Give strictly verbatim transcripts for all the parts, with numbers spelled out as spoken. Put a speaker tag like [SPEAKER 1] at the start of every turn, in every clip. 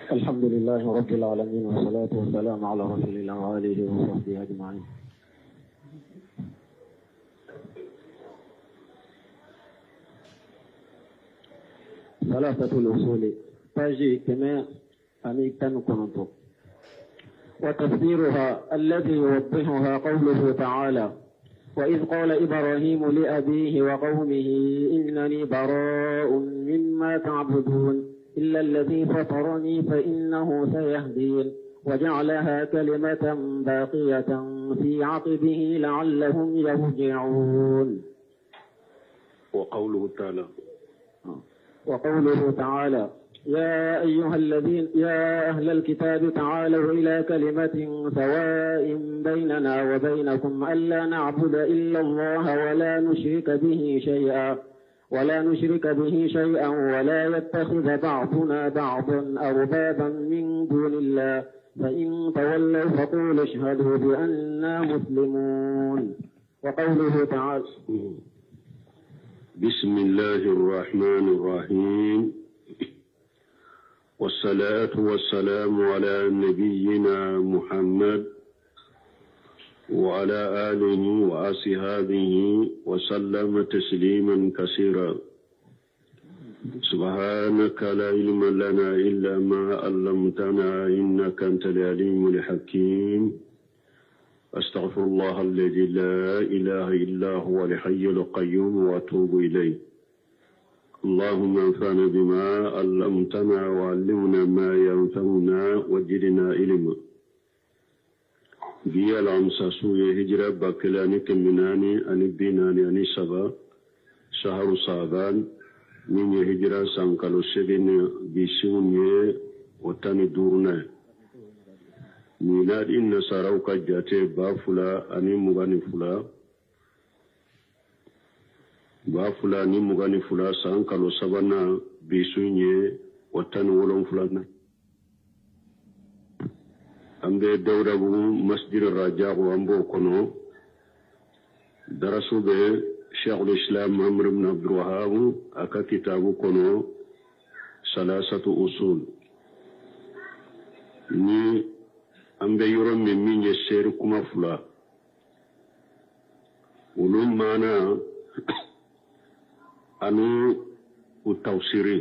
[SPEAKER 1] الحمد لله رب العالمين والصلاة والسلام على رسول الله وآله وصحبه أجمعين. ثلاثة الأصول تاجي كما أميكتن كنتو، وتفسيرها الذي يوضحها قوله تعالى: وإذ قال إبراهيم لأبيه وقومه إنني براء مما تعبدون إلا الذي فطرني فإنه سيهدين، وجعلها كلمة باقية في عقبه لعلهم يرجعون.
[SPEAKER 2] وقوله تعالى
[SPEAKER 1] وقوله تعالى: يا أيها الذين يا أهل الكتاب تعالوا إلى كلمة سواء بيننا وبينكم ألا نعبد إلا الله ولا نشرك به شيئا ولا نشرك به شيئا ولا يتخذ بعضنا بعضا أربابا من دون الله فإن تولوا فقولوا اشهدوا بأننا مسلمون. وقوله تعالى:
[SPEAKER 2] بسم الله الرحمن الرحيم، والصلاة والسلام على نبينا محمد وعلى آله وأصحابه وسلم تسليما كثيرا. سبحانك لا علم لنا إلا ما علمتنا إنك أنت العليم الحكيم. أستغفر الله الذي لا إله إلا هو الحي القيوم وأتوب إليه. اللهم انفعنا بما علمتنا وعلمنا ما ينفعنا وزدنا علما. بيا الأمساسو هجرة باكلاني كمناني أني بيناني أني سبا شهر صعبان من هجرة سانكالو سبين بيسوني وتاني دورنا ميلاد إن ساروكا جاتي بافلا أني مغاني فلا بافلا أني مغاني فلا سانكالو سبانا بيسوني وتاني ولون فلانا. ambe dawda bu masjid raja ko ambo kono darasu be Sheikh al-Islam Muhammad ibn Abdul Wahhab aka kitabu kono salasatu usul ni ambe yoro min minje ser kuma fula ulum mana anu utawsiri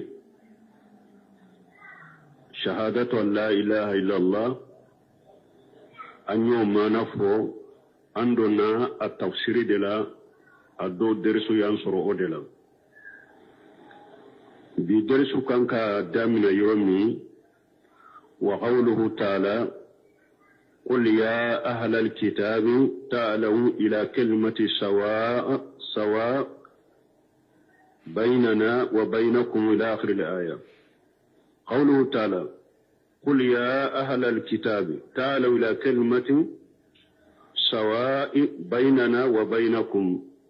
[SPEAKER 2] shahadatu an la ilaha illa Allah anyo mana fo andona a tafsiri de la ado dersu yansoro o de la bi dersu kanka damina yomi wa qawluhu ta'ala qul ya ahla alkitabi ta'alu ila kalimati sawa sawa baynana wa baynakum ila akhir al-aya. qawluhu ta'ala قل يا أهل الكتاب تعالوا إلى كلمة سواء بيننا وبينكم.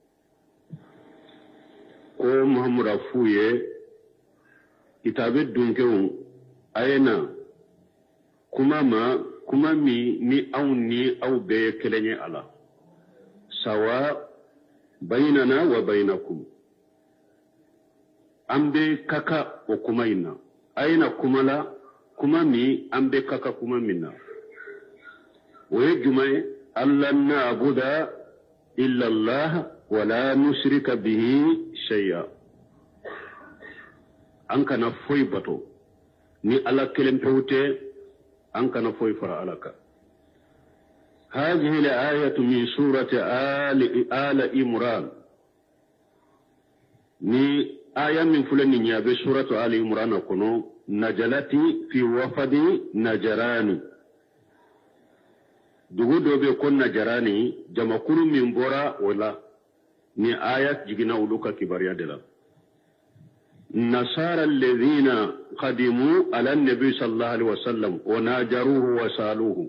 [SPEAKER 2] قوم هم رفوية كتاب الدنكو أين كما ما كما مي ني أو ني أو بي كلني على سواء بيننا وبينكم أم بي كاكا وكمينا أين كملا kuma mi an bɛ kaka kuma min na o ye jumɛn ye alla na'buda illa Allah wa la nushrika bihi shay'a an kana foyi bato ni ala kelen pewu tɛ an kana foyi fara ala kan. هذه الآية من سورة آل آل إمران ni aya min fulani nya be suratu Ali Imran kono najalati fi wafadi najarani dugu do be kon najarani jamakuru min bora wala ni ayat jigina uluka kibariya de la nasara alladhina qadimu ala an-nabi sallallahu alaihi wasallam wa najaruhu wa saluhu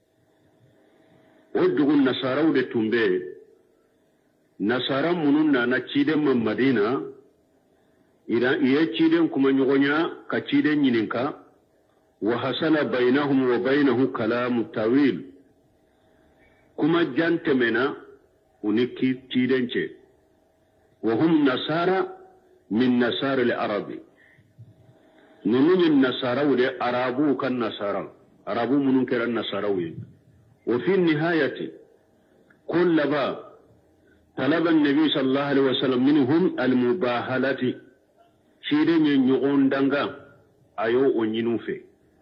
[SPEAKER 2] odugu nasara de tumbe nasara mununna na ciden Madina idan iya ciden kuma nyogonya ka ciden yininka wa hasala bainahum wa bainahu kalamu tawil kuma jantemena uniki ciden ce wa hum nasara min nasara al-arabi نمني النصارى ولأرابو كالنصارى أرابو منكر النصارى. وفي النهاية كل با طلب النبي صلى الله عليه وسلم منهم المباهلة شيرين ينيغون دنغا أيو ونينوفي.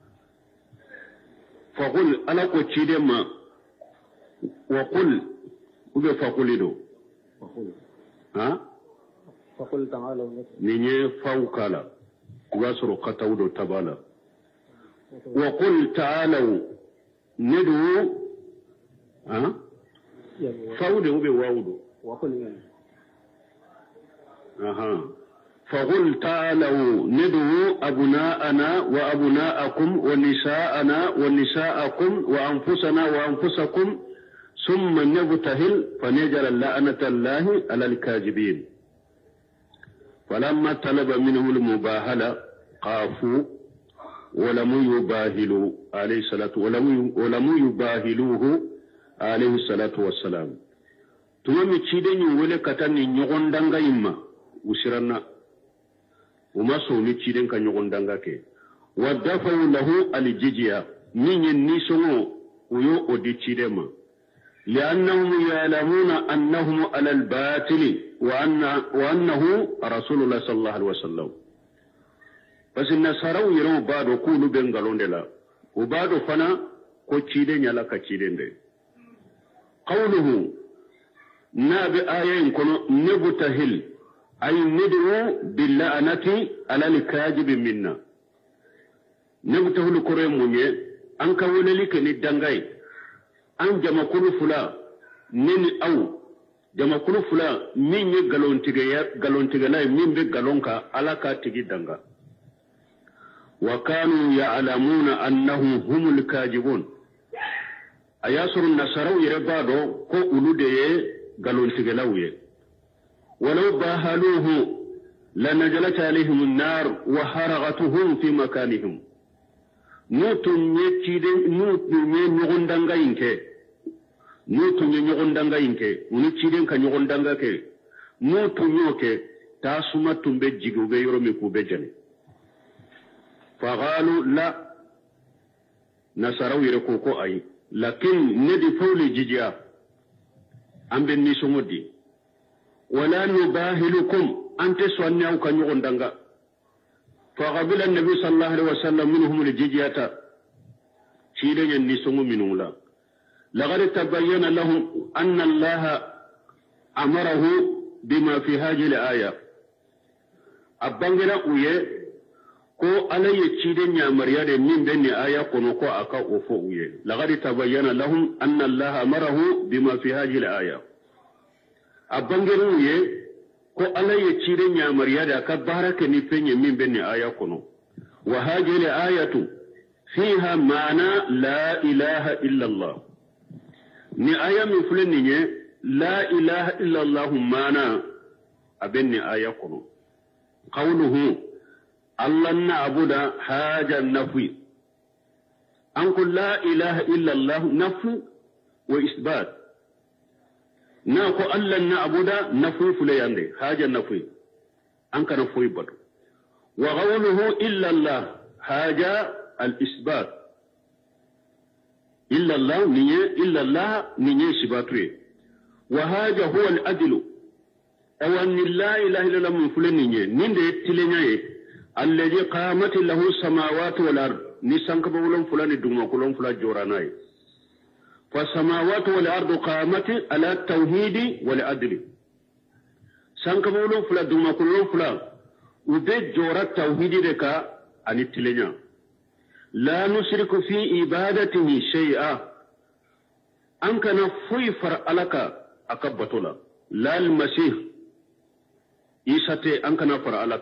[SPEAKER 2] فقل ألا قد ما وقل وقل فقل دو ها
[SPEAKER 1] فقل تعالوا
[SPEAKER 2] نيني فوقالا واسرو قطعودو تبالا. وقل تعالوا ندو ها فاودو بواودو
[SPEAKER 1] وقل يعني
[SPEAKER 2] اها فقل تعالوا ندعو أبناءنا وأبناءكم ونساءنا ونساءكم وأنفسنا وأنفسكم ثم نبتهل فنجعل لعنة الله على الكاذبين. فلما طلب منه المباهلة قافوا ولم يباهلوا عليه الصلاة ولم ولم يباهلوه عليه الصلاة والسلام. تمام تشيدني ولا كتاني نيغون دانغا يما وسرنا وما سوني تشيدن كان نيغون دانغا كي ودفعوا له الجزية من النسو ويو أودي تشيدما لأنهم يعلمون أنهم على الباطل وأن وأنه رسول الله صلى الله عليه وسلم. بس النصارى يرون بعض كونوا بنغالون دلا وبعض فنا كو تشيدن يلا كتشيدن دي. قوله ناب آيين كنو نبتهل أي ندعو باللعنة على الكاذب منا. نبتهل كريم مني أنك وللك ندنغاي أن جمع كل فلا من أو جمع كل فلا من يغلون تغير غلون تغلاي من بغلونك على كاتغي دنغا. وكانوا يعلمون أنهم هم الكاذبون. أياسر النصارى يربادو كو أولودي قالون تغلاوية ولو باهلوه لنجلت عليهم النار وحرقتهم في مكانهم. نوتو نيتشيدن نوتو نيغوندانغا ينكي نوتو نيغوندانغا ينكي ونيتشيدن كا نيغوندانغا كي نوتو نيوكي تاسوما تنبي جيغو بيرو ميكو بيجاني. فقالوا لا نصارى يركوكو أي لكن ندي فولي جيجيا أم بني سمودي ولا نباهلكم أنت سوانيا وكان دنگا. فقبل النبي صلى الله عليه وسلم منهم الجزية شيرين النسوم منهم لا. لقد تبين لهم أن الله أمره بما في هذه الآية. أبانغنا أويه كو علي شيرين يا مريم من بين آية كنوكو أكا أوفويه. لقد تبين لهم أن الله أمره بما في هذه الآية. أبانغنا أويه ko Allah ya cire nya mariya da ka baraka ni fenye min benne aya kono wa hadhihi ayatu fiha ma'ana la ilaha illa Allah. Ni aya min fulani ne la ilaha illa Allah ma'ana abenne aya kono qawluhu Allah na abuda haja nafi an qul la ilaha illa Allah nafi wa isbat na ko Allah na abuda nafi fulayande haja nafi an kana foy badu wa qawluhu illa Allah haja al isbat illa Allah niye illa Allah niye sibatre wa haja huwa al adlu awan la ilaha illa Allah min fulaniye ninde tilenyaye alladhi qamat lahu samawati wal ard ni sanka bawlon fulani duma kulon fula joranaye. فالسماوات والأرض قامت على التوحيد والعدل. سانك بولون فلا دوما كلون فلا وبيت جورا التوحيد لك عن التلنيا لا نشرك في عبادته شيئا أنك نفوي فرألك أكبتولا لا المسيح إيساتي أنك نفرألك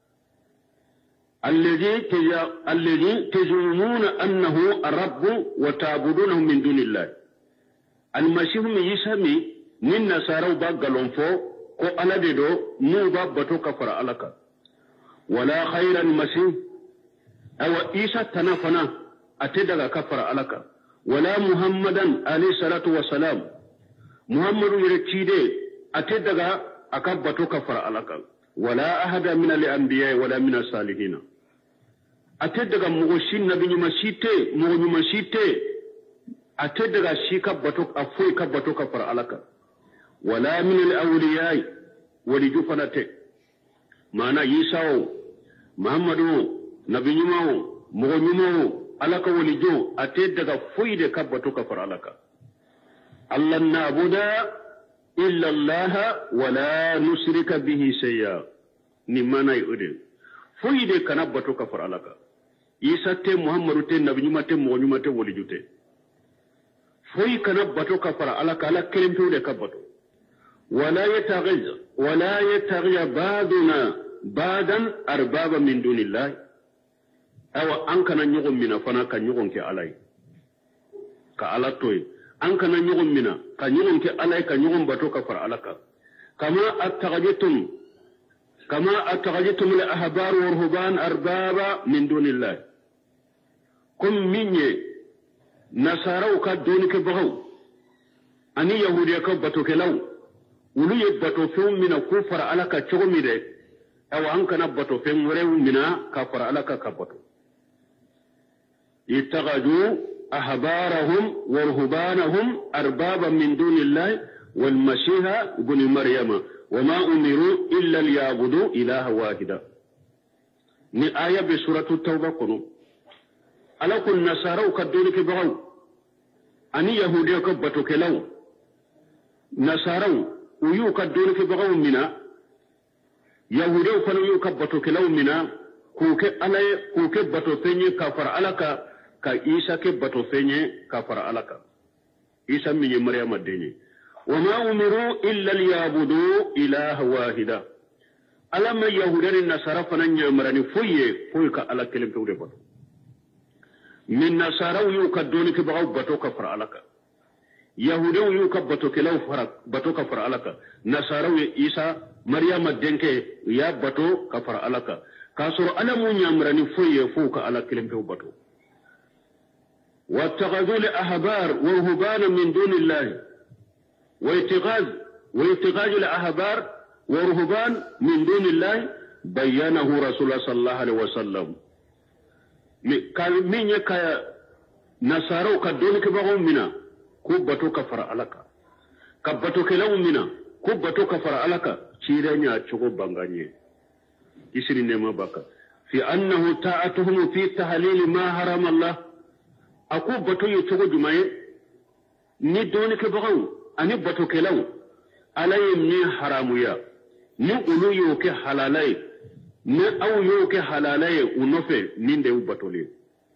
[SPEAKER 2] الذي الذي تزعمون أنه الرب وتعبدونه من دون الله. المسيح يسمي من نصارى باغالون فو كو الا ديدو مو بابتو كفر عليك ولا خير المسيح او عيسى تنافنا اتدغا كفر عليك ولا محمدا عليه الصلاه والسلام محمد يرتيدي اتدغا اكبتو كفر عليك ولا احد من الانبياء ولا من الصالحين. ate daga mogo shin nabi nyuma shite mogo nyuma shite ate daga shi kabbato afoi kabbato ka far alaka wala min al awliya wali jufanate mana yisawo muhammadu nabi nyuma mogo nyuma alaka wali jo ate daga foi de kabbato ka far alaka allah nabuda illa allah wala nusrika bihi shay'a ni mana yude foi de kanabbato ka far alaka isa te muhammadu te nabi nyuma te mogo nyuma te wali jute foi kanabbato ka far alaka ala kelimtu de kabbato wala yataghiz wala yataghiya baduna badan arbaba min dunillah awa an kana ñogon mina fana ka ñogon ke alay ka ala toy an kana ñogon mina ka ñogon ke alay ka ñogon bato ka far alaka kama attagajitum kama attagajitum al ahbar wa ruhban arbaba min dunillah kum minye nasaraw ka doni ke bagaw ani yahudiya ka bato ke law wulu ye bato few mina ku far alaka chogo mi de awa an kana bato few rew mina ka far alaka ka bato اتخذوا أحبارهم ورهبانهم أربابا من دون الله والمسيح ابن مريم وما أمروا إلا ليعبدوا إله واحدا ni aya be suratu tauba kono ala kun nasara ka dole ke bawo ani yahudiya ka bato ke law nasara uyu ka dole ke bawo mina yahudiya fa yu ka bato ke law mina ku ke alay ku ke bato fenye ka far alaka ka isa ke bato fenye ka far alaka isa min maryama denye wama umiru illa liyabudu ilaha wahida alama yahudani nasara fanan yamarani foye foye ka ala kelim tawde bato min nasara yu ka doni ke bawo bato ka far alaka yahudaw yu ka bato ke law farak bato ka far alaka nasara isa maryama denke ya bato ka far alaka kasoro alamu yamarani foye fo ka ala kelim tawde bato واتخذوا الأحبار والرهبان من دون الله واتخاذ واتخاذ الأحبار والرهبان من دون الله بيانه رسول الله صلى الله عليه وسلم قال من يكا نصارو كدون كبغون منا كوبتو كفر عليك كبتو كلام منا كوبتو كفر عليك شيرانيا تشوغو بانغاني يسري نما بكا في أنه طاعتهم في تحليل ما حرم الله aku bato yi tugo jumaye ni doni ke bagaw ani bato ke law alayim ni haramu ya ni ulu yo ke halalay ni aw yo ke halalay unofe ninde u bato le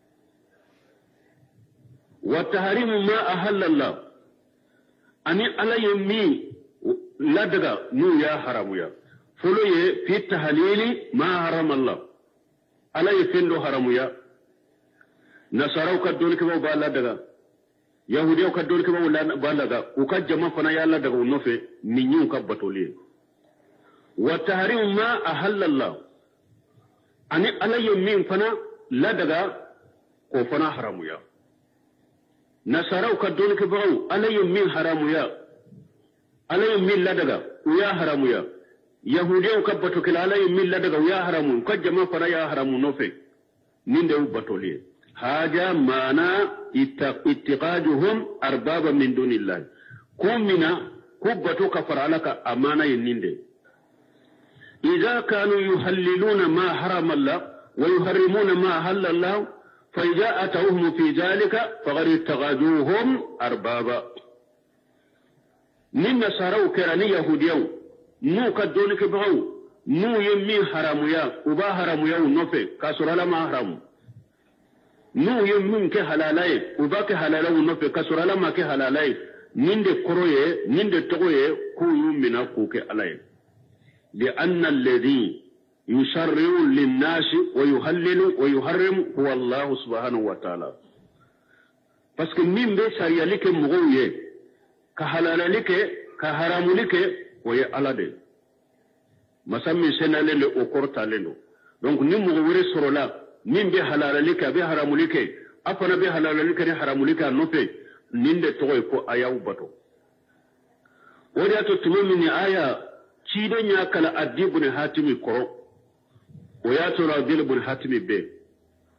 [SPEAKER 2] wa tahrimu ma ahalla Allah ani alayim mi ladaga nu ya haramu ya folo ye fi tahlili ma harama Allah alay fendo haramu ya nasaraw ka dole ke ba bala daga yahudiyaw ka dole ke ba bala daga u ka jama fana ya Allah daga unofe ninyu ka batole wa tahrim ma ahalla Allah ani alayyo min fana la daga ko fana haramu ya nasaraw ka dole ke ba alayyo min haramu ya alayyo min la daga u ya haramu ya yahudiyaw ka bato ke alayyo min la daga u ya haramu ka jama fana ya haramu nofe ninde u batole هذا معنى اتقادهم أربابا من دون الله كمنا كبتو كفر لك أمانة ينinde إذا كانوا يحللون ما حرم الله ويحرمون ما حل الله فإذا أتوهم في ذلك فقد اتخذوهم أربابا من نصارو كراني يهوديو نو كدونك بغو نو يمي حراميا وبا حراميا نوفي كاسر لما حرام nu ye mun ke halalay u ba ke halalaw no fe kasura la ma ke halalay ninde koroye ninde togoye ku yumina ku ke alay li anna alladhi yusharri'u lin-nas wa yuhallilu wa yuharrimu huwa Allah subhanahu wa ta'ala parce que min be sariya like mugoye ka halalike ka haramulike oye alade masami senale le o korta lendo donc ni mugo wure sorola min be halalika be haramulike afana be halalika ni haramulika nofe ninde togoy ko ayaw bato wada to tumini aya cido nya kala adibun hatimi koro o ya to radil bun hatimi be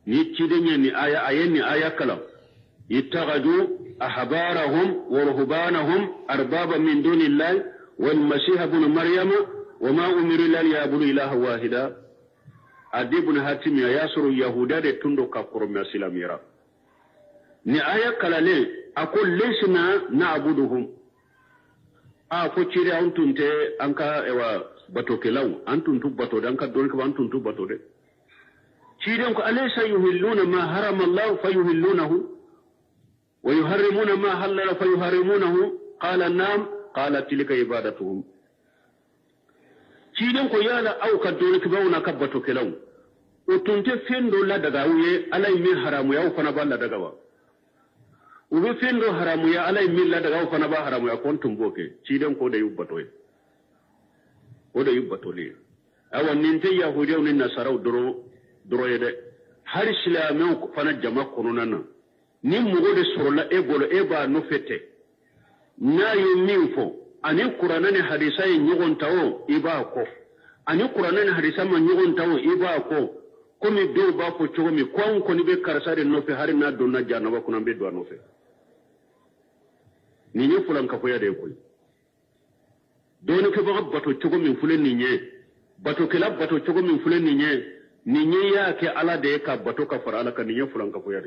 [SPEAKER 2] ni tidenya ni aya ayeni aya kala ittakhadhu ahbarahum wa ruhbanahum arbaba min dunillahi wal masih ibn maryama wama umiru illa liya'budu ilaha wahida adibun hatim ya yasru yahuda de tundo ka koroma islamira ni aya kala le akul lisna na'buduhum a ko cire an tunte an ka ewa bato kelaw an tuntu bato dan ka don ka an tuntu bato de cire ko alaysa yuhilluna ma harama Allah fayuhillunahu wa yuharrimuna ma halala fayuharrimunahu qala nam qala tilka ibadatuhum cire ko yala au ka don ka bauna ka bato kelaw o tunte fendo la daga wuye alay mi haramu ya fana balla daga wa ube fendo haramu ya alay milla daga fana ba haramu ya kontum boke cidan ko da yubbato e ko da yubbato le awan nin te yahudiya nin nasarau doro doro yede har islamu ko fana jama kono nan ni mugo de sorola e bolo e ba no fete na yuminfo ani qur'ana ne hadisa yi nyogon tawo iba ko ani qur'ana ne hadisa ma nyogon tawo iba ko komi do ba ko chomi kon ko ni be karsare no fe har na do na janaba ko nambe do no fe ni nye fulan ka foya de koy doni ke ba bato chogo min fulen ni nye bato ke la bato chogo min fulen ni nye ni nye ya ke ala de ka bato ka fara ala ka ni nye fulan ka foya de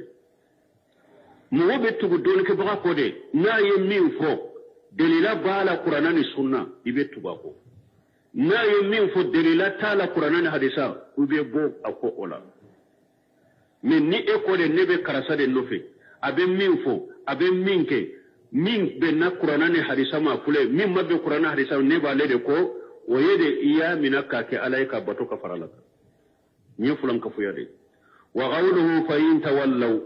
[SPEAKER 2] mo be tugu doni ke ba ko de na ye min fo delila bala qur'ana ni sunna ibe tuba ko na ye min fo delila tala qur'ana ni hadisa ube bo ako ola min ni e ko de nebe karasa de nofe abe min fo abe min ke min be na qur'ana ni hadisa ma fule min ma be qur'ana hadisa ne ba le de ko woyede iya minaka ke alaika bato ka farala ni fulan ka fuya de wa qawluhu fa in tawallaw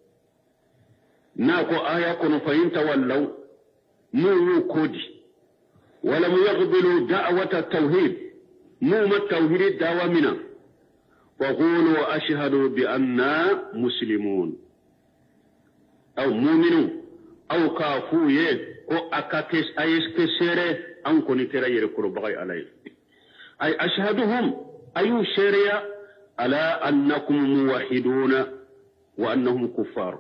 [SPEAKER 2] na ko aya ko no fa in tawallaw mu kodi wala mu yaqbilu da'wata tauhid mu ma tauhid dawa mina wa qulu ashhadu bi anna muslimun aw mu'minun aw kafuye ko akakes ayeske sere an ko ni tera yere ko bagay alay ay ashhaduhum ayu sharia ala annakum muwahhiduna wa annahum kuffar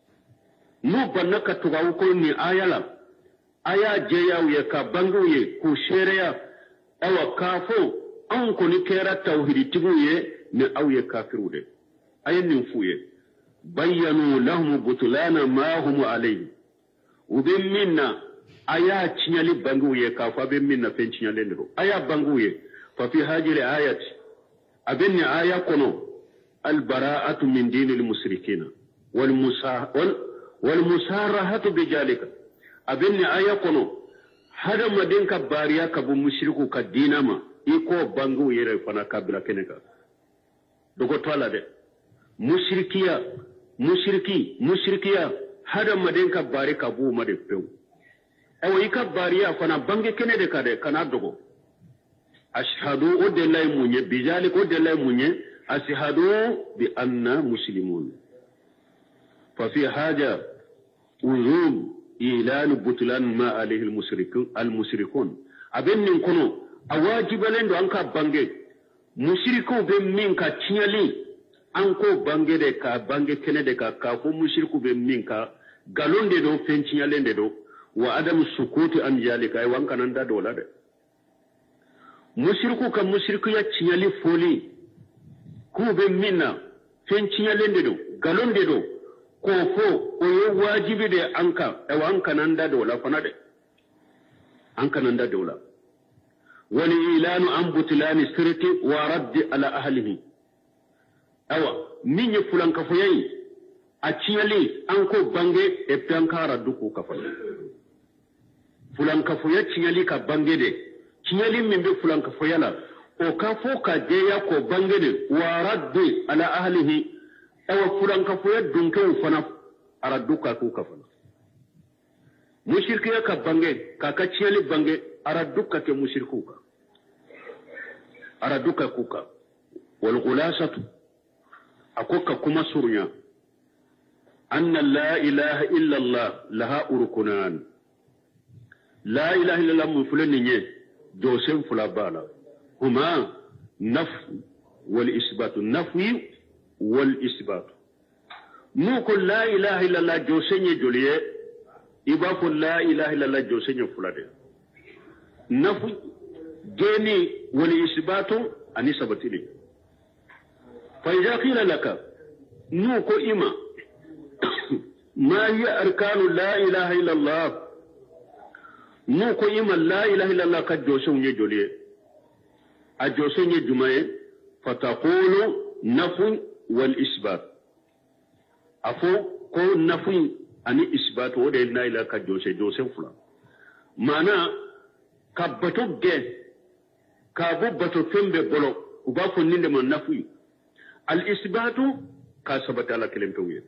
[SPEAKER 2] mu banaka tugaw ko ni ayala aya jeyaw ye ka banguye ku sharia aw kafu an ko ni kera tauhid tiguye ni aw ye kafirude ayen nin fuye bayyanu lahum butlana ma hum alayhi ube minna aya chinyali banguye ka fa be minna fen chinyale ndiro aya banguye fa fi hajiri ayati abenni aya kono al bara'atu min dinil musrikina wal musa wal wal musarahatu bijalika abenni aya kono hada madinka bariya ka bu mushriku ka dinama iko banguye re fana kabila keneka dogo twala de mushrikiya mushriki mushrikiya hada madenka bari ka bu made pew aw yika bariya fana bange kene de kade kana dogo ashhadu udelay munye bijali ko delay munye ashhadu bi anna muslimun fa fi haja uzum ilan butlan ma alayhi almushrikun almushrikun abennin kono awajibalen do anka bange mushriku be min ka tinyali anko bange de ka bange kene de ka ka ko mushriku be min ka galonde do fencinyalende do wa adam sukuti an jalika ay wanka nan da dola de mushriku ka mushriku ya cinyali foli ku be minna fencinyalende do galonde do ko fo o ye wajibi de anka e wanka nan da dola fana de anka nan da dola wal ilanu an butlani sirti wa radd ala ahlihi awa minye fulan ka foyayi a ciyali an ko bange e piankara duku kafala fulan ka foya ciyali ka bange de ciyali min be fulan ka foyala o ka fo ka de ya ko bange de wa raddi ala ahlihi awa fulan ka foya dunke fana ara duka ku kafala mushriki ka bange ka ka ciyali bange ara duka ke mushriku ka ara duka kuka wal khulasatu akoka kuma surnya anna la ilaha illa allah laha urkunan la ilaha illa allah mun fulani nye do sen fula bala huma naf wal isbat nafwi والإثبات نقول لا إله إلا الله جوسيني جوليه إباف لا إله إلا الله جوسيني فلاده نفي جيني والإثبات أني سبتلي فإذا قيل لك نوكو إما ما هي أركان لا إله إلا الله نوكو إما لا إله إلا الله قد جوسيني جوليه أجوسيني جمعي فتقول نفي والإثبات أفو كو نفي أني إثبات ودي لا إله قد جوسي جوسي فلا معنى كبتو جي كابو بتو فمبي بلو وبافو نندما نفي الإثبات كاسبت على كلمة ويه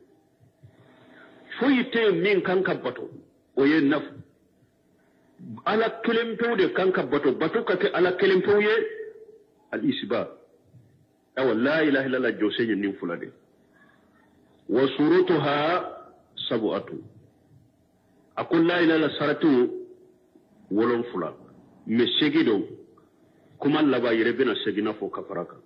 [SPEAKER 2] فويتي من كان كبتو ويه نفي على كلمة ويه كان كبتو بتو كتي على كلمة ويه الإثبات أو لا إله إلا الله جوسي نين فلا دي وشروطها سبعة أقول لا إله إلا سرطو ولون فلا مسجدو كما لبا يربنا سجنا فو كفراكا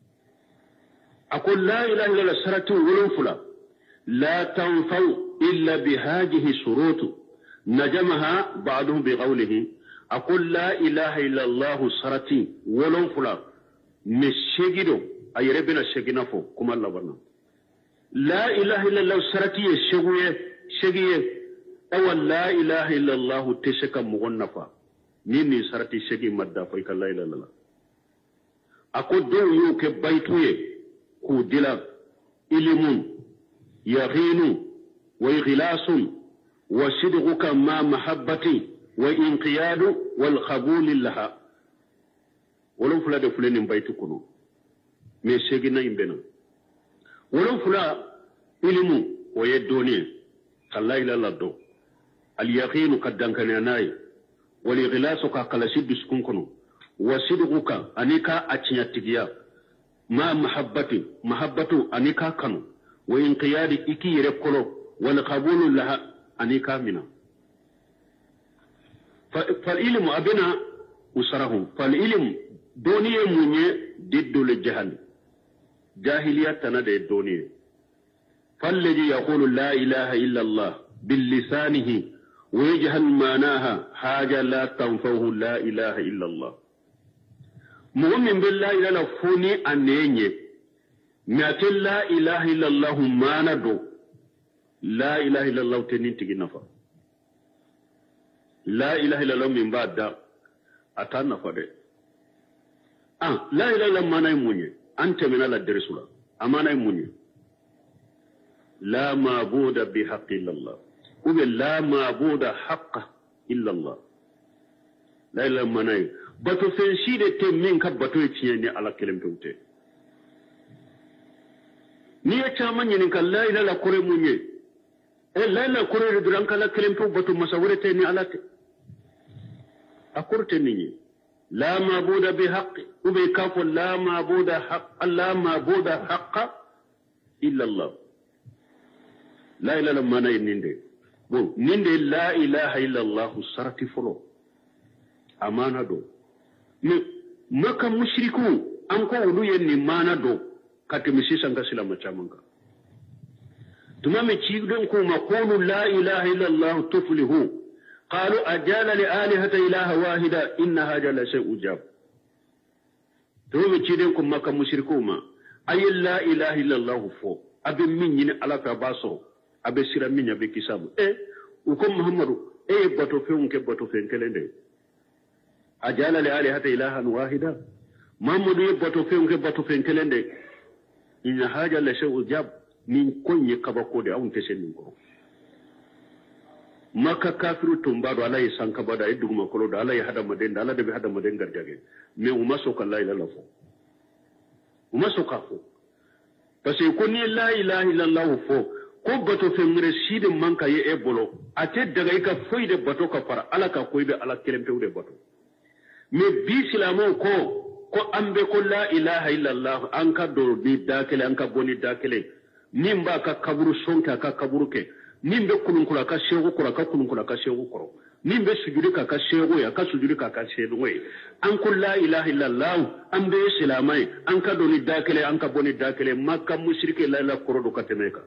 [SPEAKER 2] أقول لا إله إلا سرطو ولون فلا لا تنفع إلا بهذه الشروط نجمها بعضهم بقوله أقول لا إله إلا الله سرطي ولون فلا مسجدو أيربنا سجنا فو كما لبنا لا إله إلا الله سرتي شغوية شغية أو لا إله إلا الله تشك مغنفا نيني سرتي شغي مدى فيك لا إله إلا الله أقول دو يوك بيتوية كو دلا إلمون يغين وإغلاس وصدقك مع محبتي وإنقياد والقبول لها ولو فلا دفلين بيتكنو مي شغينا يمبنا ولو فلا علمو ويدوني كلا إلى الله اليقين قد دنكني والإغلاس كقلسي بسكنكنو وصدقك أنيكا أتنياتيجيا ما محبتي محبته أنيكا كانوا وإنقياد إكي يرقلو والقبول لها أنيكا منا فالعلم أبنا أسرهم فالعلم دوني مني ضد الجهل جاهلية تنادي الدنيا فالذي يقول لا إله إلا الله باللسانه ويجهل معناها حاجة لا تنفعه لا إله إلا الله مؤمن بالله إلا الله فوني أنيني مات لا إله إلا الله ما ندو لا إله إلا الله تنين تجي نفع لا إله إلا الله من بعد دا أتى نفع ده آه لا إله إلا الله ما نيموني أنت من الله درسولا أمانة مني لا معبود بحق إلا الله وبل لا معبود حق إلا الله لا إله إلا الله باتو فنشيد تمين كباتو يتيني على كلمة توتي نية تامان ينك لا إله إلا كوري مني لا إله إلا كوري ردرانك على كلمة باتو مساورة تيني على تي أكور تيني لا معبود بحق وبيكاف لا معبود حق لا معبود حق إلا الله لا إله إلا ما نيندي بو نيندي لا إله إلا الله سرتي فلو أمانة دو ما كان مشركون أنكو ولو يني مانا دو كاتمسي سانكا سلام تشامنكا تمامي تشيغدون كو ما قولوا لا إله إلا الله تفلحوا قالوا أجال لآلهة إله واحدة إن هذا لشيء جاب تقول تشيدنكم ما كان مشركوما أي لا إله إلا الله فو أبي من ين على تباسو أبي سير من يبي كسب إيه وكم محمد إيه بتو فيهم كبتو فين كلندي أجال لآلهة إله واحدة محمد إيه بتو فيهم كبتو فين كلندي إن هذا لشيء جاب من كوني كبكودي أو تسنينكم maka kafiru tumbado ala yi sanka bada yi duguma kolo da ala yi hada maden da ala da bi hada maden garjage me uma soka la ilaha illallah uma soka fo parce que ko ni la ilaha illallah fo ko bato femre sidin manka ye e bolo ate daga ika foide bato ka fara ala ka koybe ala kelempe ude bato me bi silamo ko ko ambe ko la ilaha illallah anka do bi dakele anka boni dakele nimba ka kaburu sonka ka kaburu ke nimbe kulunkula ka shegu kura ka kulunkula ka shegu koro nimbe sujudi ka ka shego ya ka sujudi ka ka shego an kun la ilaha illallah an be islamai an ka doni dakele an ka boni dakele makka mushrike la la korodo ka temeka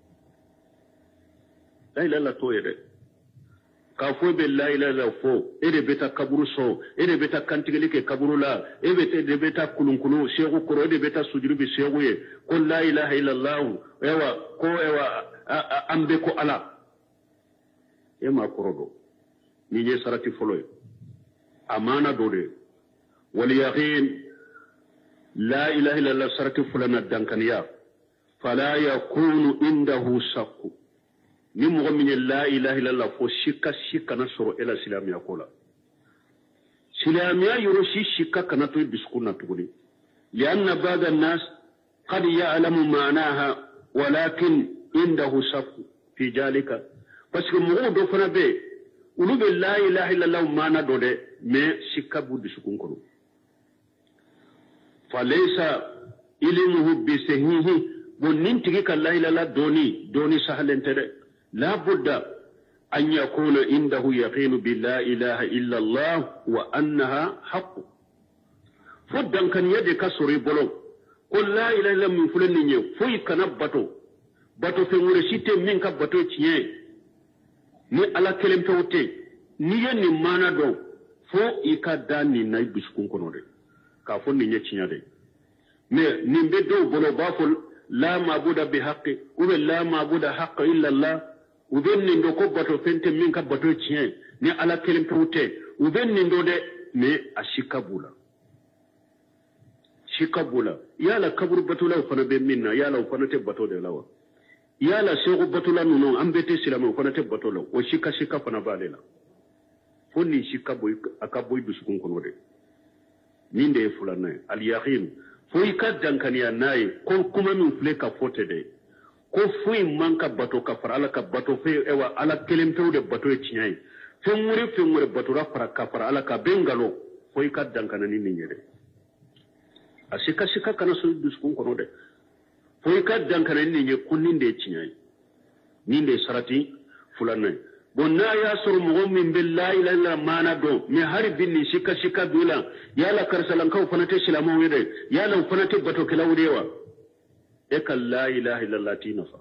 [SPEAKER 2] la ilaha to yede ka fo be la ilaha fo ede beta kaburu so ede beta kantigeli ke kaburu la ede ede beta kulunkulu shego koro ede beta sujudi be shego ye ko la ilaha illallah ewa ko ewa ambe ko ala e ma korodo ni je sarati foloy amana dode wal yaqin la ilaha illa allah sarati fulana dankaniya fala yakunu indahu shakku ni mo min la ilaha illa allah fo shikka shikka na soro ila silamiya kola silamiya yoro shi shikka kana to biskuna tuguni lianna ba'da an-nas qad ya'lamu ma'naha walakin indahu shakku fi jalika parce que mo do fana be ulu be la ilaha illallah mana dode me shikka buddi sukun kono falaysa ilmuhu bi sahihi bonin tigi ka la ilaha doni doni sahalente de la budda an yakuna indahu yaqinu bi la ilaha illallah wa annaha haqq foddan kan yade kasuri bolo ko la ilaha illallah min fulen ni foy kana bato bato fe ngure site min ka bato tiye ni ala kelem tawte ni yenni mana do fo ika dani na biskun kono de ka fo ni nyacinya de mais ni be do bolo bafol la mabuda bi haqqi ube la mabuda haqqa illa allah ube ni ndo ko bato fente min ka bato tiye ni ala kelem tawte ube ni ndo de me ashika bula shika bula yala kabur batula fana be minna yala fana te bato de lawa yala segu batula nuno ambete silama fana te batolo o shika shika fana balela fonni shika boy akaboy biskun kono de ninde fulana al yaqin foy ka dankaniya nayi ko kuma min fle ka fote de ko foy manka bato ka fara ala ka bato fe ewa ala kelem tawde bato e tinyai fe muri fe muri bato ra fara ka fara ala ka bengalo foy ka dankana ni ninyede ashika shika kana so biskun kono de foy ka dankana ni nye kunninde tinyai ninde sarati fulana bon na ya sur mo min billahi la ilaha mana do mi har binni shika shika dula yala karsalan kaw fanate silamo wede yala fanate bato kilawdewa e kal la ilaha illallah tinafa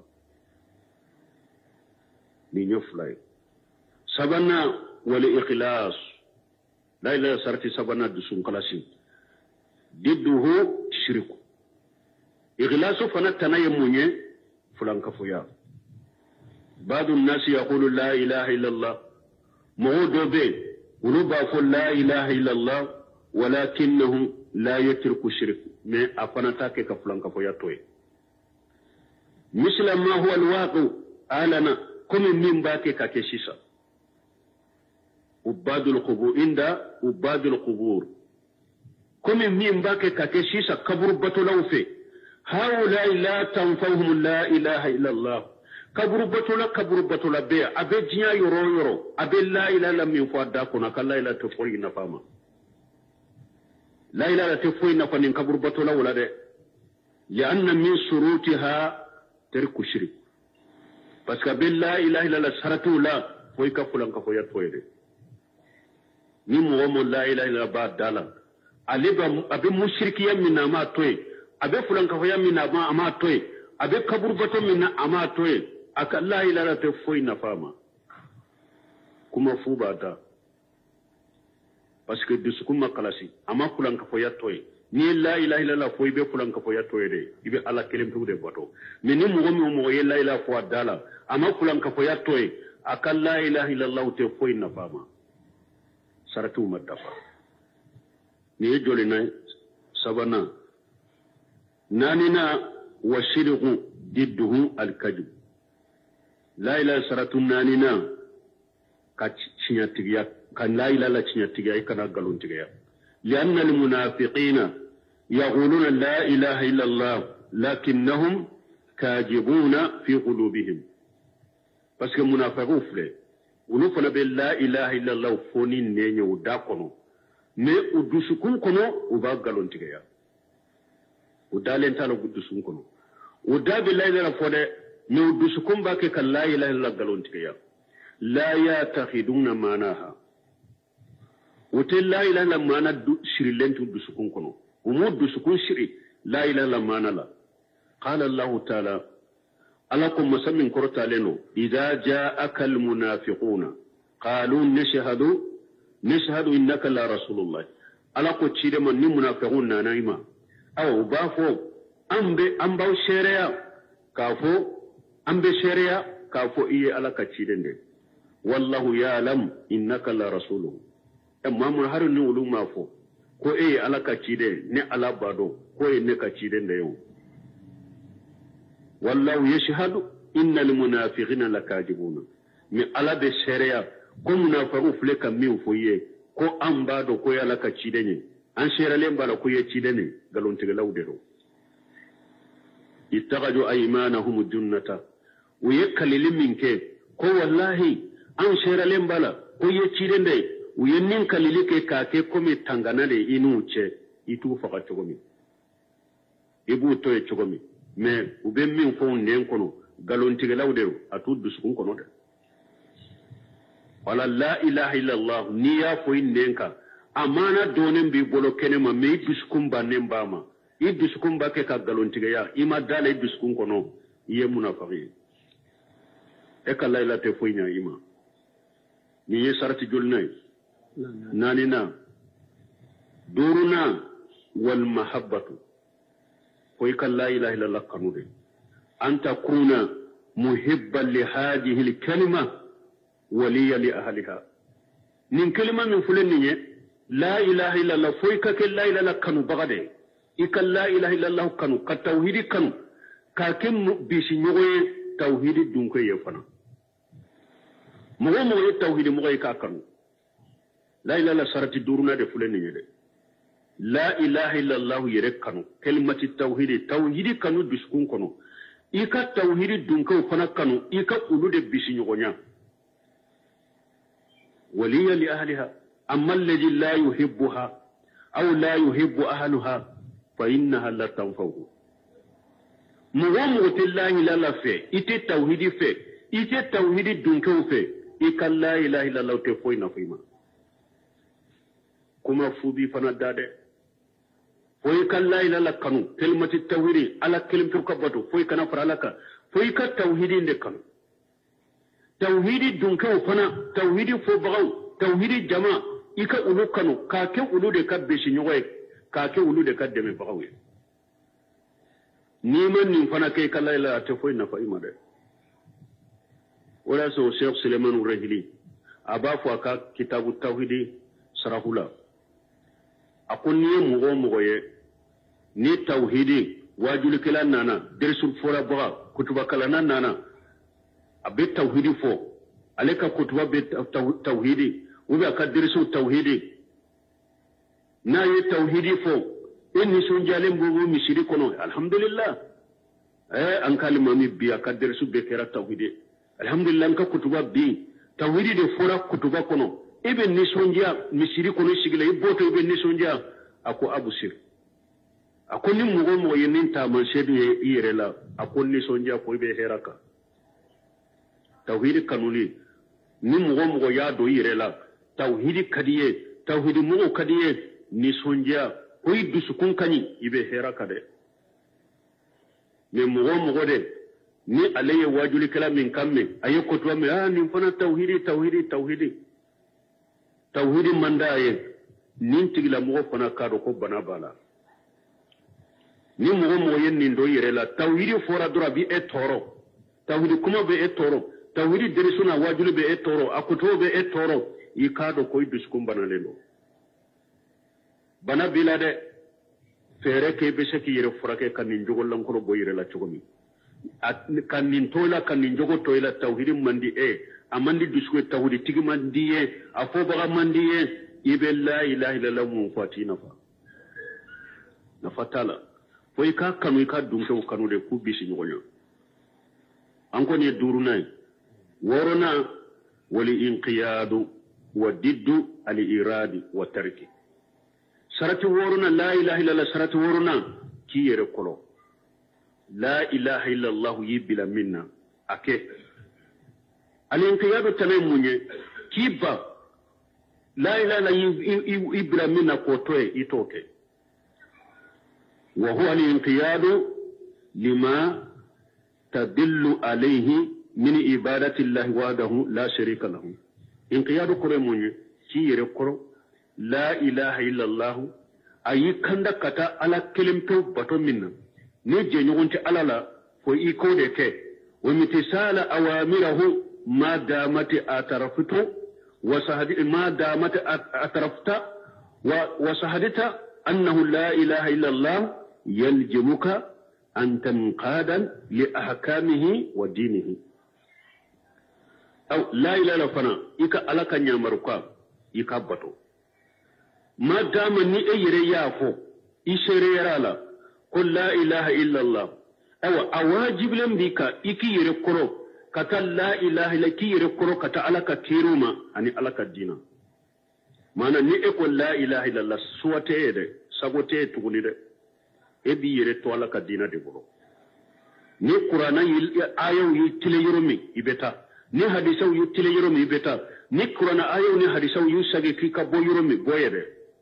[SPEAKER 2] ni nyoflay sabana wal ikhlas la ilaha sarti sabana dusun kalasin didduhu shirku ikhlasu fanata na yemunye fulan kafuya بعض الناس يقول لا إله إلا الله موضوع به ونبا قل لا إله إلا الله ولكنه لا يترك الشرك ما أفنتاك كفلان كفويا توي مثل ما هو الواقع آلنا كم من باكي كاكيشيسا عباد القبور عند عباد القبور كم من باكي كاكيشيسا كبر بطلوفي هؤلاء لا تنفوهم لا إله إلا الله kaburu batula kaburu batula be abe jiya yoro yoro abe la ilaha illa min fa da kuna kala ila to foyi na fama la ilaha to foyi na fanin kaburu batula wala de ya anna min surutiha tarku shirk parce que be la ilaha illa saratu la foyi ka fulan ka foya toye de ni mo mo la ilaha illa ba dala aliba abe mushrikiya min na ma toye abe fulan ka foya min na ma ama toye abe kaburu bato min na ama toye aka la ilaha te foi na fama kuma fubata parce que disukuma kalasi ama fulan ka foya toy ni la ilaha illallah foi be fulan ka foya toy de ibe ala kelem tu de bato mais ni mo mo mo ye la ilaha fo dala ama fulan ka foya toy aka la ilaha illallah te foi na fama saratu madafa ni joli na sabana nanina washirqu didduhu al-kadhib la ilaha saratu nanina ka cinya tigiya kan la ilaha cinya tigiya kana galon tigiya lianna al-munafiqina yaquluna la ilaha illa allah lakinnahum kajibuna fi qulubihim parce que munafiqu fle ulu fala be la ilaha illa allah foni nenyo da kono mais udusukun kono uba galon tigiya udalenta la guddusun kono udabi la ilaha fode mi udusukun ba ke kan la ilaha illa galon tigiya لا يتخذون معناها وتل لا إله إلا معنى شري لن تدسكون كنو ومود دسكون شري لا إله إلا معنى لا قال الله تعالى ألكم مسمين كرتا لنو إذا جاءك المنافقون قالوا نشهد نشهد إنك لا رسول الله ألكم تشيد من منافقون نايما أو بافو أمبي أمبو شريا كافو أمبي شريا كافو إيه ألك تشيدن والله يعلم إنك لا رسوله أما من هر نقول ما فو كو إيه ألك تشيدن نه ألا بادو كو إيه نك تشيدن ديو والله يشهد إن المنافقين لكاذبون من ألا بشريا كو منافقو فلك ميو فويه كو أمبادو كو ألك تشيدن أن شرالين بالا كو يتشيدن قالون تغلو ديرو اتخذوا أيمانهم الجنة ويكلل منك كو والله أن شرالين بالا كو يتشيدن دي وينين كللك كاكي كومي تنغانا دي إنوچه إتو فقط چوغمي إبو توي چوغمي mais u be min fo nden kono galontigelaw de atu dusukun kono de wala la ilaha illa allah ni ya fo nden ka amana donen bi bolo kene ma me dusukun banen bama i dusukun ba ke ka galontigeya ima dala i dusukun kono iye munafaqi e ka layla te fo nya ima ni ye sarati julnay nani na duruna wal mahabbatu ويك لا إله إلا الله قانون أن تكون محبا لهذه الكلمة وليا لأهلها من كلمة من فلنية لا إله إلا الله فويك لا إله إلا الله كانوا بغده إك لا إله إلا الله كانوا كالتوحيد كانوا كاكم بيشنوه توحيد دونك يفنا مغو مغو التوحيد مغو يكاكانوا لا إله إلا الله سارت دورنا دي فلنية دي لا إله إلا الله يركنو كلمة التوحيد توحيد كانوا بسكون كانوا إيكا توحيد دونكو فنا كانوا إيكا أولود بسنيغنيا وليا لأهلها أما الذي لا يحبها أو لا يحب أهلها فإنها لا تنفعه موامو الله لا لا في إيتي توحيد في إيتي توحيد دونكو في إيكا لا إله إلا الله تفوينا فيما كما فوبي فنا داده foy kan la ilaha kanu kalimati tawhidi ala kalimatu kabatu foy kana faralaka foy ka tawhidi de kanu tawhidi dunka fana tawhidi fo bagaw tawhidi jama ika ulu kanu ka ke ulu de ka beshi nyoy ka ke ulu de ka deme bagaw ni man ni fana kay kan la ilaha te foy na fa imade wala so Sheikh Suleiman Urajili aba fo ka kitabu tawhidi sarahula akonni mugo mugo ye ni tawhidi wajul kala nana dersul fora baga kutuba kala nana abe tawhidi fo aleka kutuba be tawhidi ubi aka dersul tawhidi na ye tawhidi fo inni sunjale mbubu misiri kono alhamdulillah eh an kalima mi bi aka dersul be kera tawhidi alhamdulillah ka kutuba bi tawhidi de fora kutuba kono ibe nisonja misiri kono sigila iboto ibe nisonja ako abusir ako ni mugo mo yenin ta man shedu yere la ako nisonja ko ibe heraka tawhid kanuni ni mugo mo ya do yere la tawhid kadiye tawhid mugo kadiye nisonja ko idusukun kani ibe heraka de me mugo mugo de ni alaye wajuli kala min kamme ayeko to me ah ni fana tawhidi tawhidi tawhidi tawhidi mandaye nin tigila mogo fana kado ko bana bala ni mogo mo yen nin do yere la tawhidi fora dora bi e toro tawhidi kuma be e toro tawhidi derisuna wajulu be e toro akuto be e toro i kado ko iduskum bana lelo bana bilade fere ke be seki yere forake kan nin jogol lam ko bo yere la chogomi kan nin tola kan nin jogo toila tawhidi mandi e amandi duswe tawhidi tigi mandiye afo baga mandiye ibe la ilaha illallah mu fatina fa na fatala foi ka kanu ka dumto kanu de ku bisi nyoyo anko ne durunai worona wali inqiyadu wa diddu al iradi wa tarki sarati worona la ilaha illallah sarati worona kiyere kolo la ilaha illallah yibila minna ake الانقياد تنموني كيبا لا إله إلا إبراهيم نقوتوه إتوكي وهو الانقياد لما تدل عليه من عبادة الله وحده لا شريك له انقياد كرموني كي يرقرو لا إله إلا الله أي كندا كتا على كلمة بطن منا نجي نغنت على لا فإيكودك ومتسال أوامره ما دامت أترفته وصهدت ما دامت أترفت وصهدت أنه لا إله إلا الله يلجمك أن تنقاد لأحكامه ودينه أو لا إله إلا فنا إيكا ألاك نيامركا إيكا بطو ما دام ني أيري يافو إيشيري يرالا قل لا إله إلا الله أو أواجب لم بيكا إيكي يركرو كتا لا إله إلا كي يركرو كتا ألاك كيروما أني ألاك الدين مانا ني أقول لا إله إلا الله سواتي يدي سواتي تغني دي ebi yere to ala ka dina de bolo ni qur'ana ayaw yitile yoromi ibeta ni hadisaw yitile yoromi ibeta ni qur'ana ayaw ni hadisaw yusage ki ka bo yoromi boyede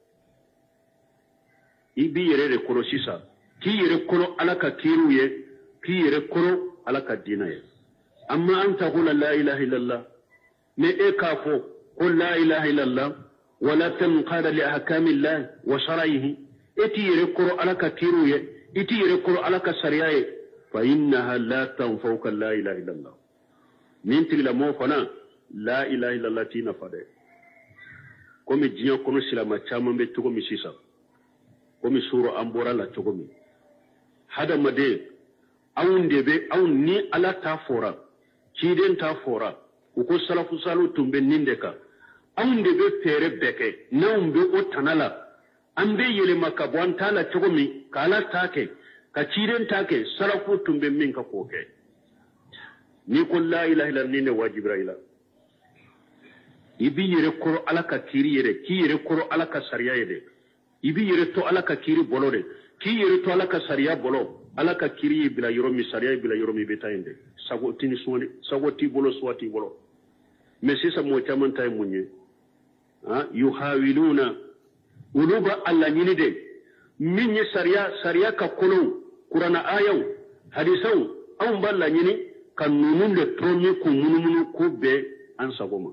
[SPEAKER 2] ibi yere de koro sisa ki yere koro ala ka kiruye ki yere koro ala ka dina ye amma anta qul la ilaha illallah me e ka fo qul la ilaha illallah wala tanqada li ahkamillah wa shar'ihi eti yere koro alaka kiruye iti yere koro alaka sariyaye fa innaha la tanfauka la ilaha illallah min tigla mo fana la ilaha illallah tina fade komi jinya kono silama chama be togo mi sisa komi suro ambora la togo mi hada made awunde be awun ni ala ta fora kiden ta fora uko salafu salu tumbe nindeka awunde be pere beke nawumbe o tanala ambe yele makabwan tala chogomi kala take ka chiren take sarafu tumbe min ka koke ni ko la ilaha illa ni ne wajibra ila ibi yere koro alaka kiri yere ki yere koro alaka sariya yere ibi yere to alaka kiri bolo de ki yere to alaka sariya bolo alaka kiri bila yoromi sariya bila yoromi betayende sago tini suwani sago ti bolo swati bolo mesisa mo chamanta munye ha yuhawiluna uluba alla nyini de min ye sariya sariya ka kono qur'ana ayaw hadisaw aw balla nyini kan nunun de tromi ku munumunu ku be an sagoma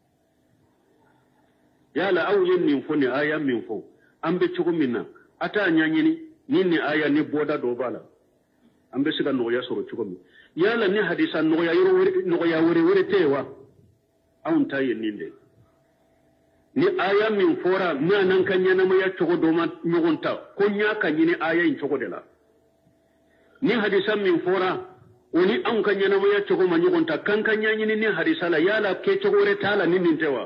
[SPEAKER 2] yala aw yen min fo ni aya min fo ambe chugo minna ata nyanyini ni ni aya ni boda do bala ambe siga no ya soro chugo mi yala ni hadisa no ya yoro no ya wore wore tewa aw ntaye ninde ni aya min fora na nan kanya na ya chogo do ma nyugunta ko nya kanyi ni aya in chogo de la ni hadisa min fora oni an kanya na ya chogo ma nyugunta kan kanya ni ni hadisa la yala ke chogo re tala ni nin tewa